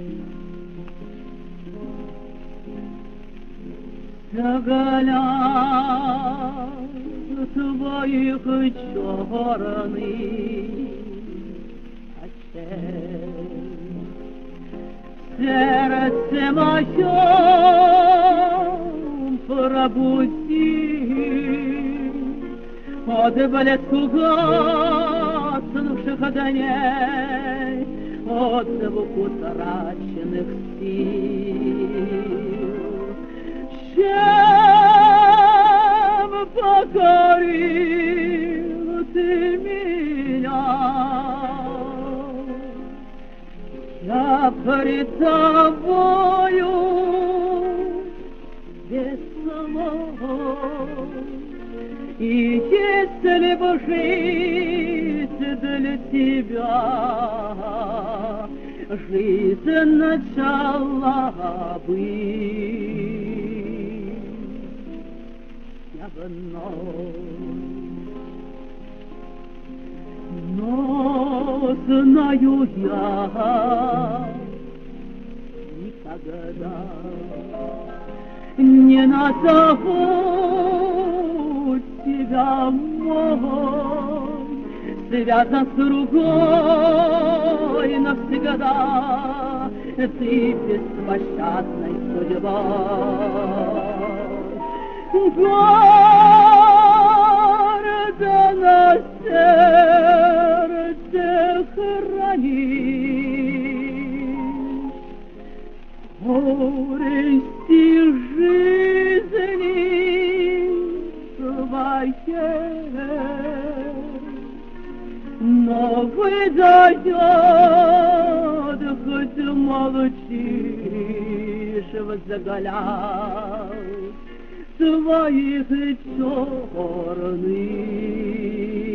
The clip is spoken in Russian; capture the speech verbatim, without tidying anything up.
Взгляд твоих черных очей сердце моем пробуди от блеску гаснувших огней, от звуку утраченных сил. Чем покорил ты меня? Я пред тобою без слов. И если бы жизнь для тебя, жизнь начала быть, я вновь, но знаю я, никогда не назову тебя мой, связан с другой навсегда, ты беспощадной судьбой. Гордо на сердце хранишь горести жизни своей, но выдает, хоть молчишь, взгляд твоих черных